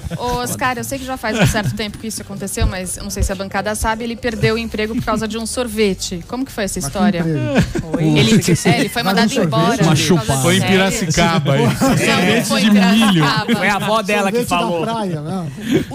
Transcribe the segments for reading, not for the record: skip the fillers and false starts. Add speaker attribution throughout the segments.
Speaker 1: Ô, Oscar, eu sei que já faz um certo tempo que isso aconteceu, mas eu não sei se a bancada sabe, ele perdeu o emprego por causa de um sorvete. Como que foi essa história? Ele foi mandado embora.
Speaker 2: Uma chupada. Foi em Piracicaba.
Speaker 1: Sorvete de milho.
Speaker 3: Foi a avó dela que falou.
Speaker 4: Praia, não.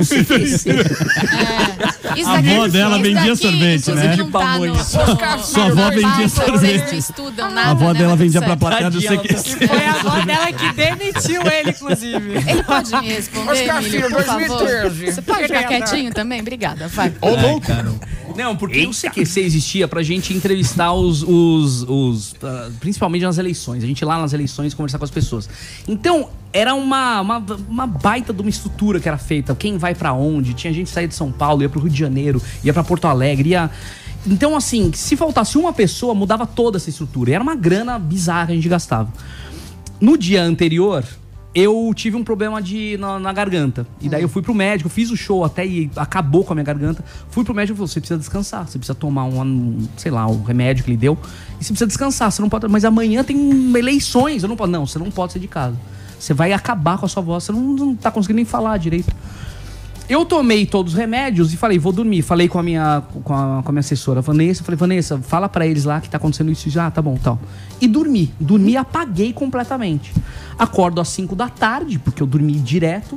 Speaker 1: A
Speaker 5: avó dela vendia sorvete, né? Sua avó vendia sorvete. A avó dela vendia pra plateia do CQC.
Speaker 3: Foi a avó dela que demitiu ele, inclusive.
Speaker 1: Ele pode me responder, Emílio, por favor? Você pode ficar quietinho também? Obrigada, vai.
Speaker 6: Ô, louco! Não, porque o CQC existia pra gente entrevistar principalmente nas eleições. A gente ir lá nas eleições conversar com as pessoas. Então, era uma baita de uma estrutura que era feita. Quem vai pra onde? Tinha gente que saía de São Paulo, ia pro Rio de Janeiro, ia pra Porto Alegre, ia... Então, assim, se faltasse uma pessoa, mudava toda essa estrutura. E era uma grana bizarra que a gente gastava. No dia anterior, eu tive um problema na garganta. E daí eu fui pro médico, fiz o show até e acabou com a minha garganta. Fui pro médico e falou, você precisa descansar. Você precisa tomar um remédio que ele deu. E você precisa descansar, você não pode... Mas amanhã tem eleições, eu não posso... Não, você não pode sair de casa. Você vai acabar com a sua voz, você não tá conseguindo nem falar direito. Eu tomei todos os remédios e falei, vou dormir. Falei com a minha assessora, Vanessa. Falei, Vanessa, fala pra eles lá que tá acontecendo isso. Ah, tá bom, tal. E dormi. Dormi e apaguei completamente. Acordo às 5 da tarde, porque eu dormi direto.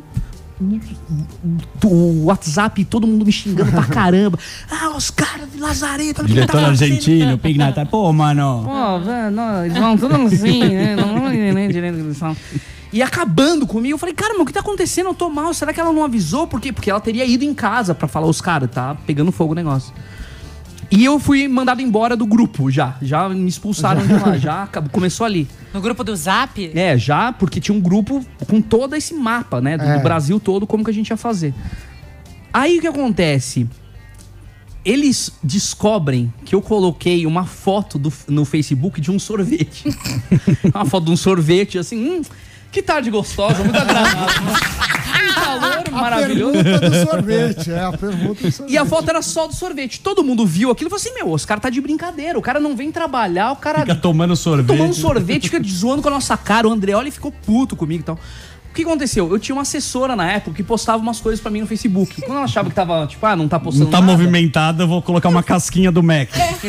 Speaker 6: O WhatsApp, todo mundo me xingando pra caramba. Os caras de Lazareto.
Speaker 5: Diretor argentino, Pignata. Pô, mano.
Speaker 6: Pô, velho, eles vão tudo assim, né? Não nem direito que eles falam. E acabando comigo, eu falei, cara, o que tá acontecendo? Eu tô mal, será que ela não avisou? Por quê? Porque ela teria ido em casa pra falar, os caras, tá pegando fogo o negócio. E eu fui mandado embora do grupo, já me expulsaram de lá, começou ali.
Speaker 3: No grupo do Zap?
Speaker 6: Porque tinha um grupo com todo esse mapa, né, do Brasil todo, como que a gente ia fazer. Aí o que acontece? Eles descobrem que eu coloquei uma foto no Facebook de um sorvete. Uma foto de um sorvete, assim, que tarde gostosa, muito agradável. Calor maravilhoso.
Speaker 4: A pergunta do sorvete, a pergunta do sorvete.
Speaker 6: E a foto era só do sorvete. Todo mundo viu aquilo e falou assim, esse cara tá de brincadeira. O cara não vem trabalhar, o cara...
Speaker 5: Fica tomando sorvete.
Speaker 6: Fica zoando com a nossa cara. O Andreoli ficou puto comigo e tal. O que aconteceu? Eu tinha uma assessora na época que postava umas coisas pra mim no Facebook. Quando ela achava que tava, não tá postando nada...
Speaker 5: Não tá movimentada, eu vou colocar uma casquinha do Mac.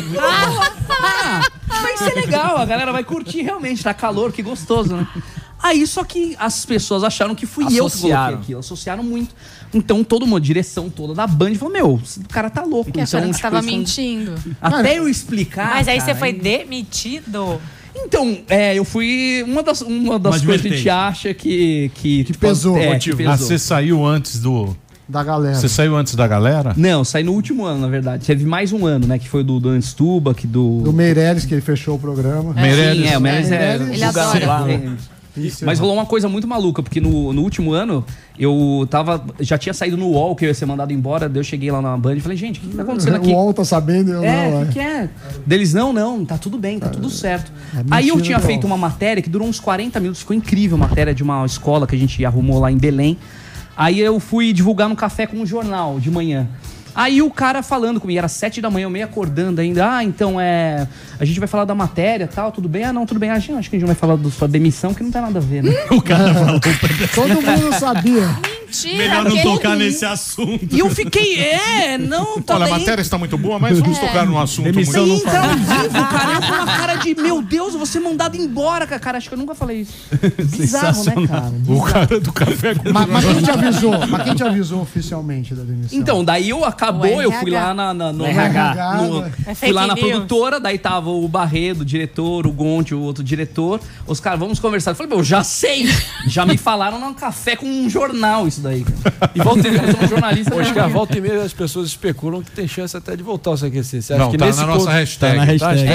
Speaker 6: Vai ser legal, a galera vai curtir realmente. Tá calor, que gostoso, né? Aí, só que as pessoas acharam que fui eu que coloquei aquilo. Associaram muito. Então, toda uma direção toda da Band falou, o cara tá louco.
Speaker 1: Porque acharam que você tava mentindo.
Speaker 6: Até eu explicar...
Speaker 3: Mas aí você foi demitido?
Speaker 6: Então, eu fui... Uma das coisas que a gente acha que
Speaker 4: pesou.
Speaker 6: Que pesou.
Speaker 2: Você saiu antes
Speaker 4: da galera.
Speaker 2: Você saiu antes da galera?
Speaker 6: Não, saí no último ano, na verdade. Teve mais um ano, né? Que foi do Anstuba, do
Speaker 4: Meirelles, que ele fechou o programa.
Speaker 6: Meirelles.
Speaker 1: O Meirelles ele adora.
Speaker 6: Mas rolou uma coisa muito maluca, porque no último ano eu já tinha saído no UOL, que eu ia ser mandado embora, daí eu cheguei lá na Band e falei, gente, o que tá acontecendo aqui?
Speaker 4: O UOL tá sabendo, eu não.
Speaker 6: O que é? Deles, não, tá tudo bem, tá tudo certo. Aí eu tinha feito uma matéria que durou uns 40 minutos, ficou incrível, matéria de uma escola que a gente arrumou lá em Belém. Aí eu fui divulgar no café com um jornal de manhã. Aí o cara falando comigo, era 7 da manhã, eu meio acordando ainda. Então a gente vai falar da matéria e tal, tudo bem? Não, tudo bem. Acho que a gente vai falar da sua demissão, que não tem nada a ver, né?
Speaker 5: O cara falou pra...
Speaker 4: Todo mundo sabia.
Speaker 1: Mentira.
Speaker 5: Melhor não tocar nesse assunto.
Speaker 6: E eu fiquei,
Speaker 2: Olha, a matéria está muito boa, mas vamos tocar num assunto
Speaker 5: demissão
Speaker 2: muito...
Speaker 5: não
Speaker 6: Então, ao vivo, cara, eu com uma cara de, meu Deus, eu vou ser mandado embora, cara. Acho que eu nunca falei isso. Bizarro, né, cara?
Speaker 2: O cara do café com...
Speaker 4: Mas quem te avisou? Quem te avisou oficialmente da demissão?
Speaker 6: Então, daí eu fui lá no
Speaker 4: RH.
Speaker 6: Fui lá na produtora, daí tava o Barredo, o diretor, o Gonte, o outro diretor. Os caras, vamos conversar. Eu falei, eu já sei. Já me falaram num café com um jornal isso daí. E volta e meia, eu sou um jornalista.
Speaker 7: Hoje que a volta e meia as pessoas especulam que tem chance até de voltar ao CQC. Você acha
Speaker 2: não,
Speaker 7: que
Speaker 2: tá
Speaker 7: nesse
Speaker 2: na nossa hashtag.
Speaker 5: Tá na hashtag.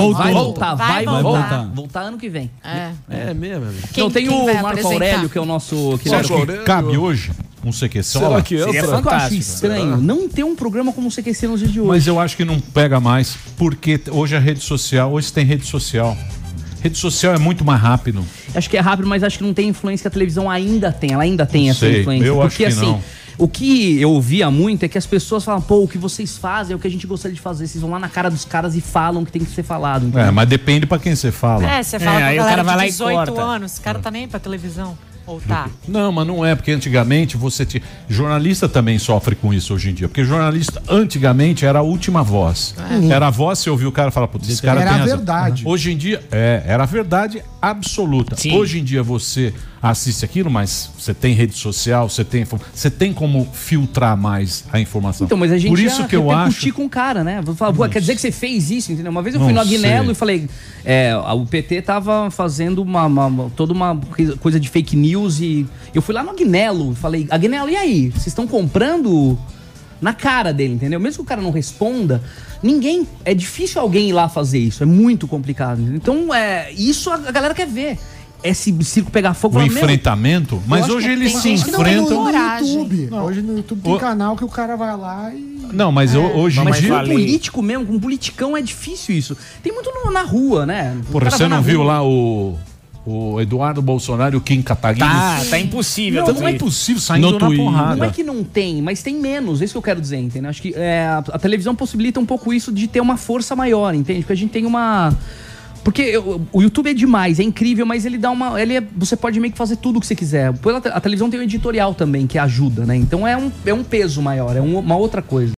Speaker 6: Vai voltar ano que vem.
Speaker 7: É mesmo, amigo.
Speaker 6: Então tem o Marco Aurélio, que é o nosso...
Speaker 2: Você acha que cabe hoje um CQC?
Speaker 7: Será que
Speaker 6: Seria fantástico. Eu acho estranho não ter um programa como o CQC nos dias de hoje.
Speaker 2: Mas eu acho que não pega mais, porque hoje a rede social, hoje tem rede social. Rede social é muito mais rápido.
Speaker 6: Acho que é rápido, mas acho que não tem influência que a televisão ainda tem. Ela ainda tem essa influência.
Speaker 2: Eu acho que assim, não.
Speaker 6: O que eu ouvia muito é que as pessoas falam, o que vocês fazem é o que a gente gostaria de fazer. Vocês vão lá na cara dos caras e falam o que tem que ser falado.
Speaker 2: Mas depende pra quem você fala.
Speaker 3: Você fala
Speaker 7: aí
Speaker 3: com
Speaker 7: o
Speaker 3: a
Speaker 7: cara
Speaker 3: galera
Speaker 7: vai lá
Speaker 3: de
Speaker 7: e
Speaker 3: 18
Speaker 7: corta.
Speaker 3: anos. Esse cara tá nem pra televisão. Ou tá?
Speaker 2: Não, mas não é, porque antigamente você tinha... Jornalista também sofre com isso hoje em dia, porque jornalista antigamente era a última voz. Era a voz, você ouviu o cara falar, putz, esse cara
Speaker 4: era
Speaker 2: tem
Speaker 4: a
Speaker 2: razão.
Speaker 4: verdade.
Speaker 2: Hoje em dia, era a verdade absoluta.
Speaker 8: Sim.
Speaker 2: Hoje em dia você assiste aquilo, mas você tem rede social, você tem como filtrar mais a informação.
Speaker 6: Então, mas a gente
Speaker 2: Por isso que eu acho...
Speaker 6: com o cara, né? Vou falar, quer dizer que você fez isso, entendeu? Uma vez eu fui
Speaker 2: Não
Speaker 6: no Agnello
Speaker 2: sei.
Speaker 6: e falei, o PT tava fazendo toda uma coisa de fake news e eu fui lá no Agnello e falei, Agnello, e aí? Vocês estão comprando na cara dele, entendeu? Mesmo que o cara não responda, é difícil alguém ir lá fazer isso, é muito complicado. Entendeu? Então, isso a galera quer ver. Esse circo pegar fogo...
Speaker 2: O
Speaker 6: fala, meu,
Speaker 2: enfrentamento, mas
Speaker 6: acho
Speaker 2: hoje
Speaker 6: que
Speaker 2: eles
Speaker 6: tem
Speaker 2: se
Speaker 6: gente que
Speaker 4: Não,
Speaker 2: enfrentam...
Speaker 4: no YouTube. Hoje no YouTube tem canal que o cara vai lá e...
Speaker 2: Não, mas hoje em
Speaker 6: Mas
Speaker 2: dia...
Speaker 6: com político mesmo, com politicão é difícil isso. Tem muito na rua, né? O
Speaker 2: Porra,
Speaker 6: cara
Speaker 2: você
Speaker 6: vai na
Speaker 2: não viu
Speaker 6: rua.
Speaker 2: lá o Eduardo Bolsonaro e o Kim Kataguiri?
Speaker 8: Tá impossível.
Speaker 2: Então não é possível saindo
Speaker 5: No
Speaker 2: na
Speaker 5: Twitter.
Speaker 2: porrada.
Speaker 6: Não é que não tem, mas tem menos. Isso que eu quero dizer, entendeu? Acho que a televisão possibilita um pouco isso de ter uma força maior, entende? Porque a gente tem uma... Porque o YouTube é demais, é incrível, mas ele dá uma... você pode meio que fazer tudo o que você quiser. A televisão tem um editorial também que ajuda, né? Então é um peso maior, é uma outra coisa.